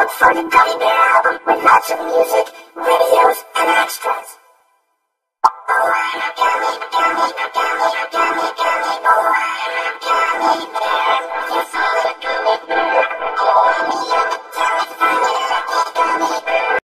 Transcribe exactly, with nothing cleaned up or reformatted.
for the Gummy Bear album with lots of music, videos, and extras. Oh, I'm a gummy, gummy, gummy, gummy, gummy, oh, I'm a gummy bear.